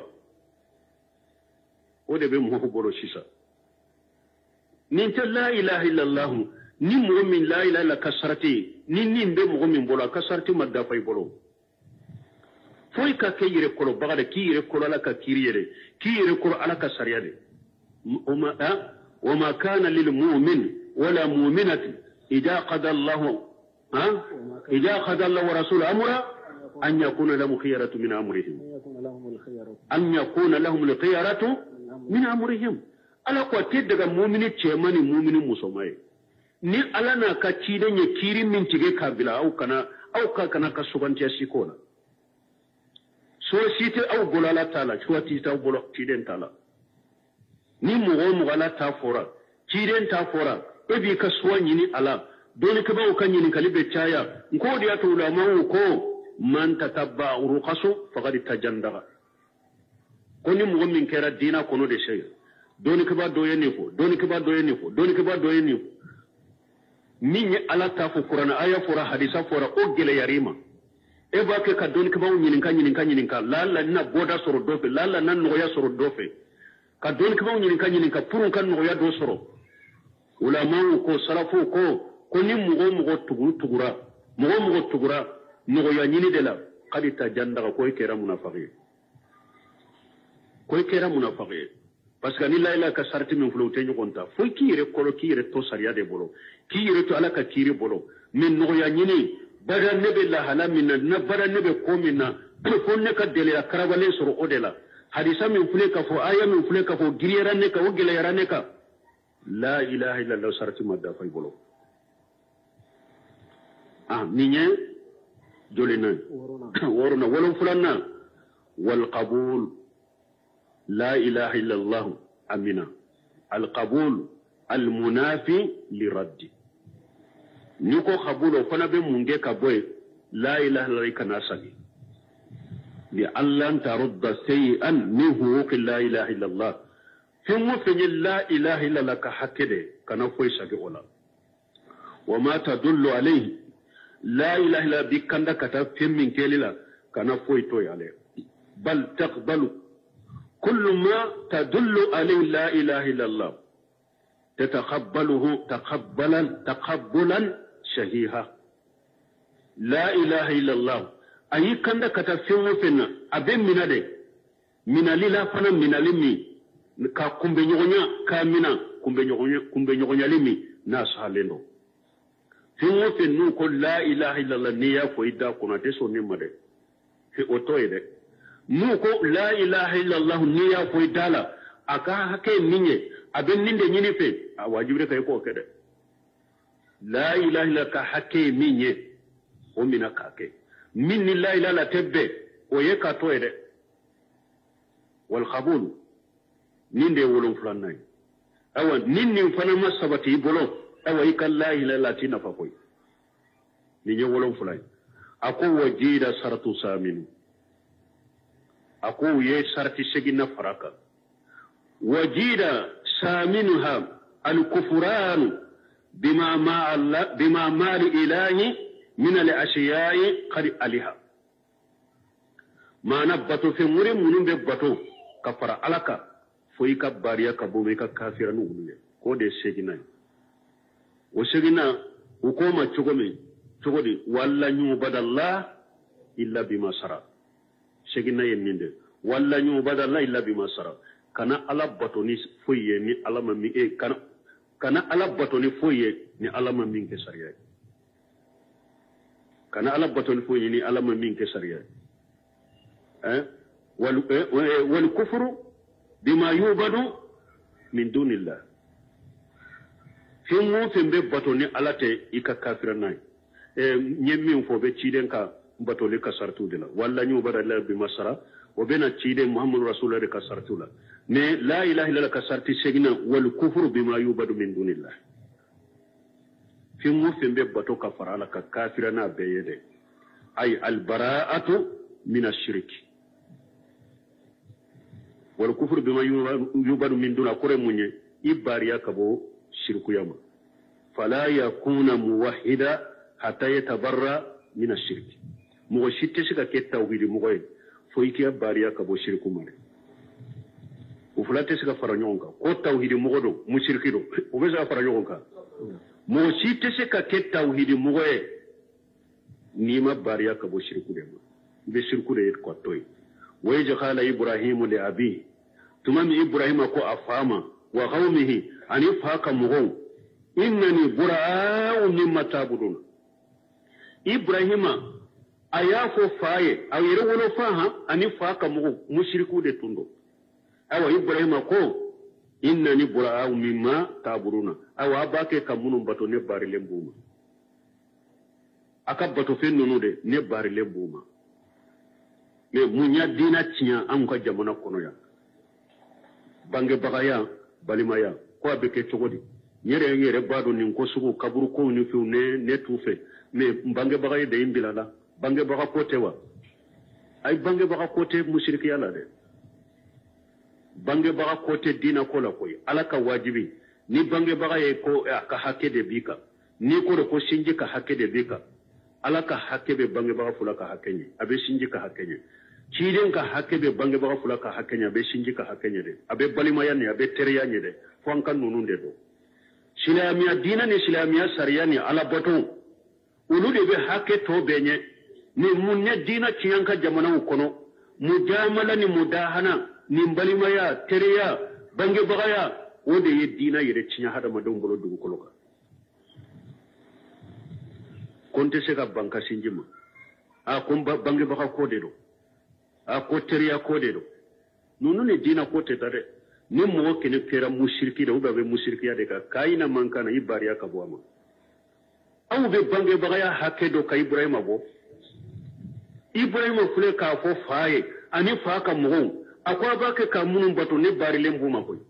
[SPEAKER 2] o de be mo ko boro sisa ni ta la ilaha illallah ni mu'min la ilaha illa kasarati ni ni be mu'min bolo kasarati madda fay bolo foy ka ke yire kolo bagade ki yire kolo ala ka kiriyere ki yire kolo ala ka sariyade wama wama kana lil mu'min wala mu'minati idha qada Allah ha idha qada Allah wa rasuluhu amra an yakuna lahum khiyaratu min amrihim an yakuna lahum al khiyaratu min amrihim ala ko te daga mu'mini ce mani mu'mini musomai ni ala na ka ci da nye kiri min tige kabila au kana au ka kana ka subantiya sikona so site aw golala tala chuati ta bolo tiden tala ni mo mo gala ta fora tiden ta fora e bi ka suwanyi ni ala dole ka bawo kan yin kalibe chaya ko dia to la mawu ko man tatabba ruqasu faqad tajandara ko ni mo min kera dina kono de sey dole ka ba doye ni ko dole ka ba doye ni ko dole ka ba doye ni min ala ta fu qur'ana aya fora hadisa fora o gele yarima e ba ke ka don ka bawo nyinin kan nyinin kan nyinin ka lalla na boda soro dofe lalla nan no ya soro dofe ka don ka bawo nyinin kan nyinin ka purun kan no ya do soro ulama ko salafu ko ko ni mugo mugo tuguru tugura mugo mugo tugura no ya nyini de la qadi ta janda ko e kera munafiqi ko e kera munafiqi parce que ni la ila ka sarti min fulo te nyogonta fo kire kolo kire to sariya de bolo kire to alaka kire bolo min no ya nyini bada nebe la hala minna na bada nebe ko minna fonne ka dele la karabale soro odela hadisa min fule ka fo aya min fule ka fo giriyaranne ka wogela yaranne ka la ilaha illallah sarati madda fay bolo ah niñe jolina worona wolon fulanna wal qabul la ilaha illallah amina al qabul al munafi li raddi niko qabulo fana be munge ka boy la ilaha illallah kana sagi li allan tarudda shay'an min huquq la ilaha illallah ثم في لا إله إلا لك حكده كان فوي ساقي ولا وما تدل عليه لا إله إلا بكند كتاب فيم من كيللا كان فوي توي عليه بل تقبل كل ما تدل عليه لا إله إلا الله تتقبله تقبلا تقبلا شهيها لا إله إلا الله أي كند كتاب فيم فينا أبين من هذا من لله فنا من لمي ka kumbe nyogonya ka mina kumbe nyogonya kumbe nyogonya limi na salendo finwo fennu ko la ilaha illallah ni ya ko ida ko na teso ni made fi otoide nu ko la ilaha illallah ni ya ko idala aka hake minye abin ninde nyini fe a wajibi kay ko kede la ilaha illa ka hake minye o mina ka ke min la ilaha la tebbe o ye ka toide wal qabul ninde wolon fulannay awa ninni fana masabati bolo awa ikallahi la latina fa koy ni nye wolon fulay ako wajida saratu saminu ako ye sarti segina faraka wajida saminuha al-kufran bima ma Allah bima mal ilahi min al-ashiya'i qad aliha ma nabatu fi muri munumbe bato kafara alaka foyi ka bariya ka bobe ka kafira nu wuluye ko de segina o segina o ko ma chogome chogodi walla nyu badalla illa bima sara segina yenninde walla nyu badalla illa bima sara kana ala batoni foye ni ala ma mi e kana kana ala batoni foye ni ala ma min ke sariya kana ala batoni foye ni ala ma min ke sariya eh wal wal kufru bima yubadu min dunillah fimu fembe batoni alate ika kafira nay e nyemmi fo be ciden ka batoli ka sartu dila walla nyu bada la bi masara o bena ciden muhammadu rasulullah ka sartu la ne la ilaha illa ka sarti segina wal kufru bima yubadu min dunillah fimu fembe bato ka farala ka kafira na beyede ay al bara'atu min ash-shirki wal kufru bima yubadu min duna kore munye ibariya kabo shirku yama fala yakuna muwahhida hatta yatabarra min ash-shirk mo shitte shika ke tawhid mo goy fo iki bariya kabo shirku mare o fulate shika faranyonga ko tawhid mo godo mushrikido o be za faranyonga mo shitte shika ke tawhid mo goy ni ma bariya kabo shirku de be shirku de ko toy way jaqala ibrahim li abi tumami ibrahima ko afama wa qaumihi an yafaka mugo innani bura'u mimma ta'budun ibrahima ayafo faye awire wono faha ani faka mugo mushriku de tundo awa ibrahima ko innani bura'u mimma ta'buduna awa bake kamunu bato ne bari lembuma akabato fenno de ne bari lembuma me munya dina tinya an ko jamana kono ya bange bagaya balimaya ko abeke chogodi nyere nyere bado ni ko sugu kaburu ko ni fu ne ne tufe me bange bagaya de imbilala bange baga kote wa ay bange baga kote mushriki yalla de bange baga kote dina ko la koy alaka wajibi ni bange bagaya ko ka hakke de bika ni ko ko sinji ka hakke de bika alaka hakke be bange baga fulaka hakkenye abe sinji ka hakkenye ciden ka hakke be bange baga fulaka hakkenya be sinji ka hakkenye de abe balimaya ne abe teriya ne de fonkan nunun de do silamiya dina ni silamiya sariya ni ala bato ulu de be hakke to benye ni munne dina ciyanka jamana kono mujamala ni mudahana ni balimaya teriya bange bagaya wode ye dina yere cinya hada madon bolo dugu koloka konte se ka banka sinjima a kun bange baga ko de do a ko teriya ko de do nunu ne dina ko te tare ni mo ke ne pera mushriki da uba be mushriki ya de ka kaina man kana ibariya ka bo ma awu be bange bagaya hakke do ka ibrahima bo ibrahima fule ka fo faaye ani fa ka mo akwa ba ke ka munun bato ne bari lembu ma ko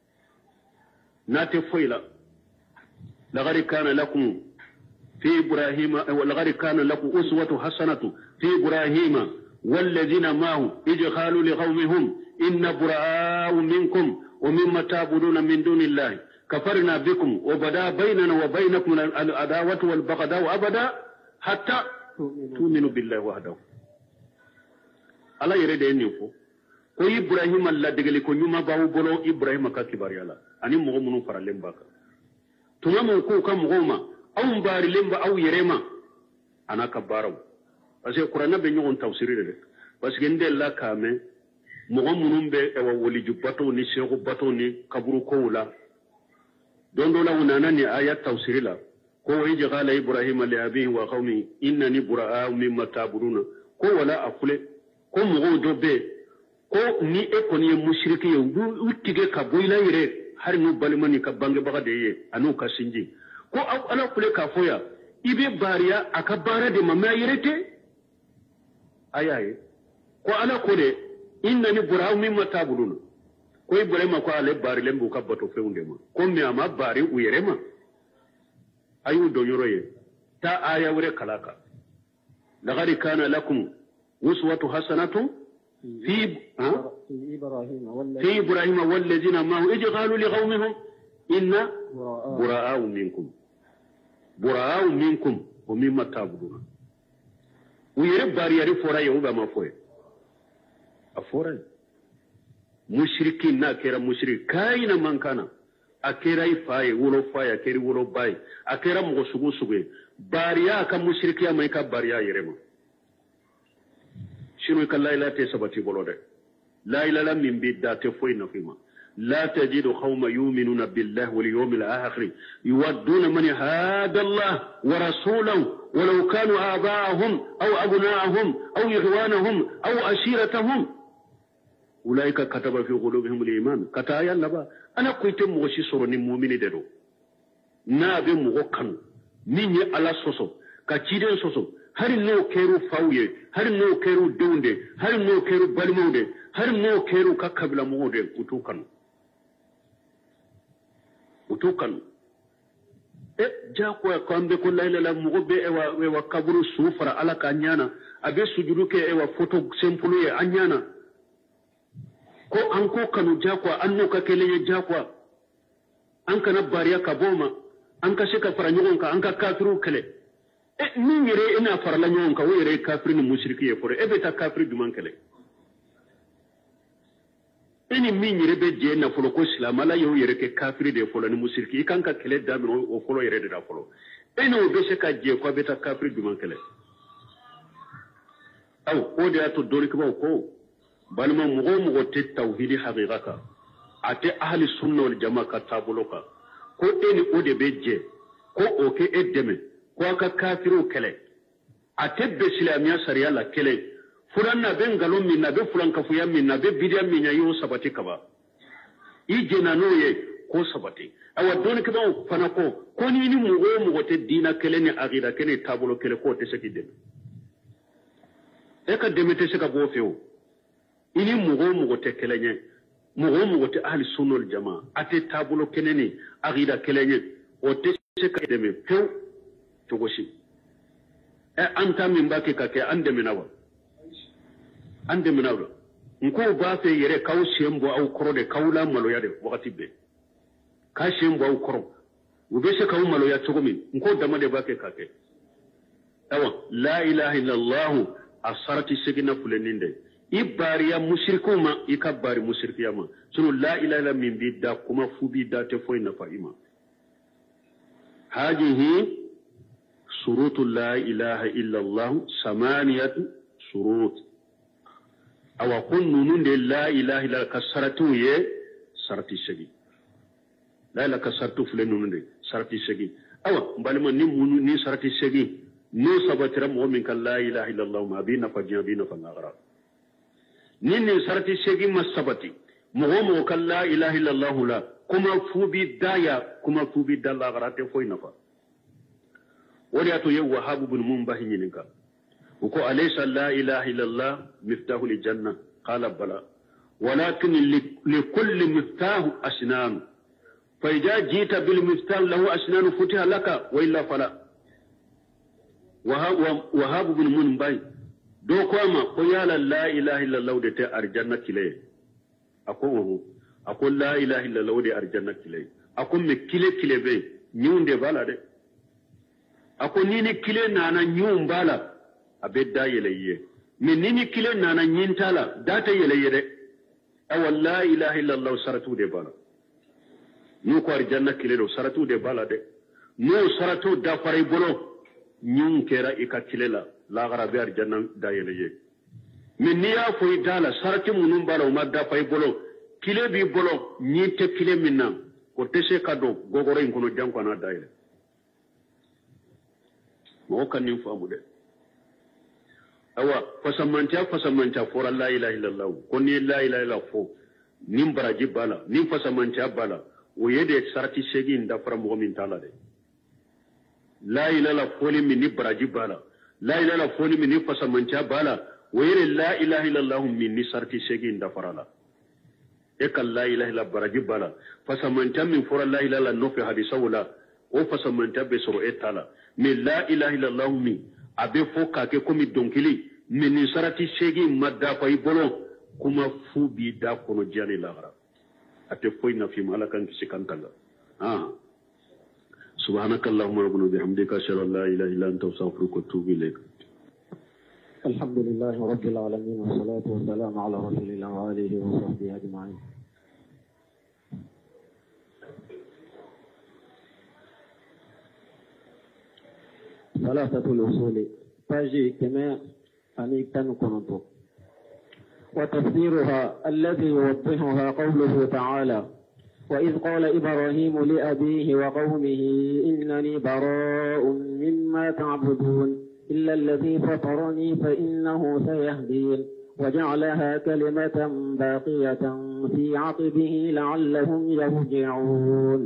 [SPEAKER 2] nate foila laqad kana lakum fi ibrahima laqad kana lakum uswatu hasanatu fi ibrahima والذين معه إذ قالوا لقومهم إن براء منكم ومما تعبدون من دون الله كفرنا بكم وبدا بيننا وبينكم العداوة والبغضاء أبدا حتى تؤمنوا بالله وحده الله يريد أن يفو ko ibrahim alla degeli ko nyuma bawo bolo ibrahim ka kibari ala ani mo mo fara lemba ka tuma mo ko kam goma aw bari lemba aw yerema ana ka baraw parce que qur'an be nyon tafsiri de parce que ndella kame mo mo be e wa woli ju bato ni sheikh bato ni kaburu ko wala don do la wonana ni ayat tafsiri la ko wa jala ibrahim li abihi wa qaumi innani bura'a mimma ta'buduna ko wala afule ko mo do be ko ni e koni ye mushriki ye u tige ka boyla yire har no balmani ka bange baga de ye anu ka sinji ko ala kule ka foya ibe bariya aka bara de mama yirete ayaye ko ala kule innani buraa'u mimma ta'budun ko ibrahima ko ale bari lembu ka bato feunde ma ko mi ama bari u yire ma ayu do yoro ye ta aya wure kalaka laqad kana lakum uswatu hasanatu في
[SPEAKER 1] في إبراهيم والذين
[SPEAKER 2] في إبراهيم والذين معه إذ قالوا لقومهم إن براء منكم براء منكم ومما تعبدون ويرب باري يرب فورا يوبا ما فوي أفورا مشركين ناكيرا مشرك كاين من كان أكيرا يفاي ولو فاي أكيرا ولو باي أكيرا مغسوغو سوغي باريا كمشركيا ميكا باريا يرمو شنو كان لا إله تسبتي بلوده لا إله من بيدا تفوين فيما لا تجد قوم يؤمنون بالله واليوم الآخر يودون من هادى الله ورسوله ولو كانوا آباءهم أو أبناءهم أو إخوانهم أو عشيرتهم أولئك كتب في قلوبهم الإيمان كتايا لبا أنا كنت موشي سورني مؤمن دلو نابي مغوكان مني على سوسو كتيدن سوسو har no keru fawye har no keru donde har no keru balmode har no keru kakabla mode utukan utukan e ja ko ko ambe ko layla la mo be e wa e wa kaburu sufra ala ka nyana abe sujudu ke e wa photo simple e anyana ko an ko kanu ja ko an no ka kele ja ko an kana bariya ka boma an ka shika faranyon ka an ka kafiru kele min yere ina farla nyon ka were kafir ni mushriki ye fore ebe ta kafir duman kale eni min yere be je na folo ko islam ala yo yere ke kafir de folo ni mushriki kan ka kele da mi o folo yere de da folo eni o be se ka je ko be ta kafir duman kale aw o de ato dori ko ko balma mugo mugo te tauhidi haqiqaka ate ahli sunna wal jamaa ka tabuloka ko eni o de be je ko o ke edeme ko aka kafiru kele atebbe islamiya sariya la kele furan na ben galon min na be fulan kafu ya min na be bidiyan min ya yo sabati kaba ije na noye ko sabati awa don ke ba fana ko ko ni ni mu go mu te dina kele ni aqida kele tabulo kele ko te seki dem e ka dem te seka bo fewo ini mu go mu te kele nye mu go mu te ahli sunna wal jamaa ate tabulo kele ni aqida kele nye o te seka dem fewo togoshi e anta min baki kake ande minawa ande minawa nko ba fe yere kaw shembo aw koro de kawla malo yade wakati be ka shembo aw koro ube se kaw malo ya togomin nko dama de baki kake awa la ilaha illa allah asarati sigina fuleninde ibariya mushrikuma ikabari mushrikiyama sunu la ilaha illa min bidda kuma fubi da te foy na faima hajihi شروط لا إله إلا الله ثمانية شروط أو قل نون لا إله إلا كسرتو يه سرتي شجي لا لا كسرتو فلان نون دي سرتي شجي أو بالما ني منو ني سرتي شجي نو سبترم ومن لا إله إلا الله ما بينا فجنا بينا فنغرا نين سرتي سيجي مسبتي مغمو كلا إله إلا الله لا كما فوبي دايا كما فوبي دالا غراتي فوي نفا ولياتو يو وهاب بن منبه نينكا وكو أليس لا إله إلا الله مفتاح للجنة قال بلى ولكن لكل مفتاح أسنان فإذا جئت بالمفتاح له أسنان فتح لك وإلا فلا وهاب بن منبه دو كما قيال لا إله إلا الله دي أرجنة كليه أقول أقول لا إله إلا الله دي أرجنة كليه أقول مكيلة كليه بي نيون دي بالا دي أقول نيني كليه نانا نيون بالا أبي دا يليه من نيني كليه نانا نين تالا داتا يليه دي أو لا إله إلا الله سرطو دي بالا نوكو أرجنة كليه دو سرطو دي بالا دي نو سرطو دا فري بلو نيون كيرا إكا كليه لا لا غرابي أرجنة دا يليه من نيا فوي دالا سرطو منون بالا وما دا فري بلو كليه بي بلو نين تي كليه مننا وتسي كادو غوغورو ينكونو جانكو أنا دا يليه موكا نفهمو دي awa fasamanta fasamanta fora la ilaha illallah konni la ilaha illa fo nim baraji bala nim fasamanta bala o yede sarti segi nda fara mo min tala de la ilaha illa fo ni min baraji bala la ilaha illa fo ni min fasamanta bala o yede la ilaha illallah min ni sarti segi nda fara la e kal la ilaha illa baraji bala fasamanta min fora la ilaha illa no fi hadisa wala o fasamanta be soro etala min la ilaha illallah min abe fo kake komi donkili mini sarati segi madda fay bolo kuma fu bi da kono jani lagra ate foy na fi malakan ki sikantanga ah subhanakallahumma rabbana bihamdika ashhadu an la ilaha illa anta astaghfiruka wa atubu ilaik
[SPEAKER 1] alhamdulillahi rabbil alamin wa salatu wa salam ala rasulillah wa alihi wa sahbihi ajma'in ثلاثة الأصول تاجي كما أنيكتن كنتو وتفسيرها الذي يوضحها قوله تعالى وإذ قال إبراهيم لأبيه وقومه إنني براء مما تعبدون إلا الذي فطرني فإنه سيهدين وجعلها كلمة باقية في عقبه لعلهم يرجعون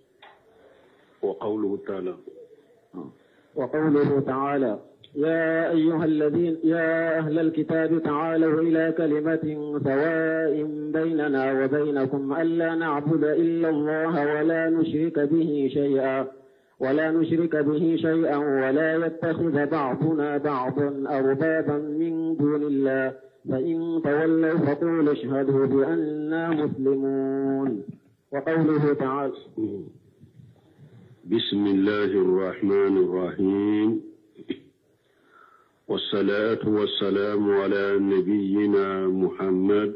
[SPEAKER 2] وقوله تعالى
[SPEAKER 1] وقوله تعالى يا أيها الذين يا أهل الكتاب تعالوا إلى كلمة سواء بيننا وبينكم ألا نعبد إلا الله ولا نشرك به شيئا ولا نشرك به شيئا ولا يتخذ بعضنا بعضا أربابا من دون الله فإن تولوا فقولوا اشهدوا بأننا مسلمون وقوله تعالى
[SPEAKER 2] بسم الله الرحمن الرحيم والصلاة والسلام على نبينا محمد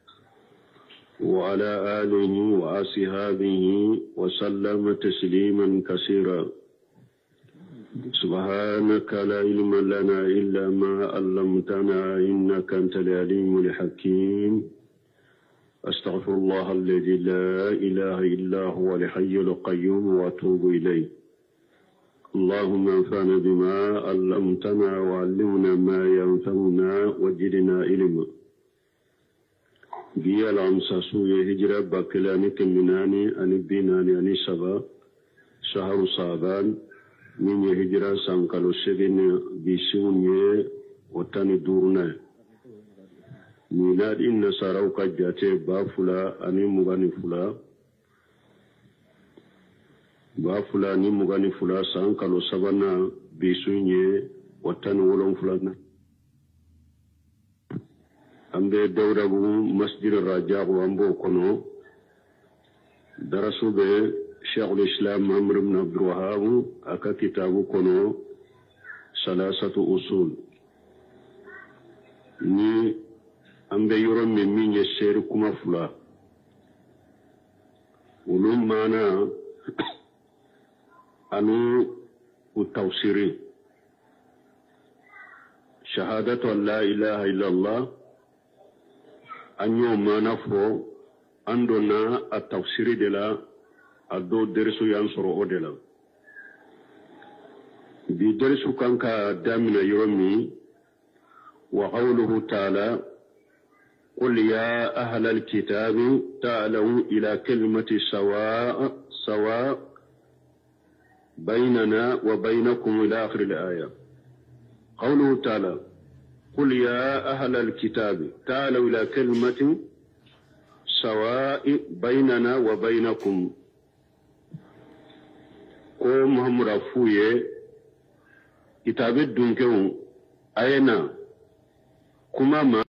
[SPEAKER 2] وعلى آله وأصحابه وسلم تسليما كثيرا سبحانك لا علم لنا إلا ما علمتنا إنك أنت العليم الحكيم أستغفر الله الذي لا إله إلا هو الحي القيوم وأتوب إليه اللهم انفعنا بما علمتنا وعلمنا ما ينفعنا وزدنا علما بيا الأمساسو هجرة باكلاني كمناني أني بيناني أني سبا شهر صابان من هجرة سانكالو سجن بيسوني وتاني دورنا ميلاد إن ساروكا جاتي بافلا أني مغاني فلا بافلا أني مغاني فلا سانكالو سبانا بيسوني وتاني ولون فلانا أمبي دورابو مسجد الرجاء وامبو كنو درسو بي شيخ الإسلام عمر بن عبد الوهاب أكا كتابو كنو ثلاثة أصول ني أمبي يورم من مين يسير كما فلا ولم مانا أنو التوسيري شهادة أن لا إله إلا الله أنيو ما نفو عندنا التفسير دلا أدو درسو ينصرو دلا دي درسو كانك دامنا يرمي وقوله تعالى قل يا أهل الكتاب تعالوا إلى كلمة سواء سواء بيننا وبينكم إلى آخر الآية. قوله تعالى قل يا أهل الكتاب تعالوا إلى كلمة سواء بيننا وبينكم ko muhammadu fuye itabe dunkew ayena kuma ma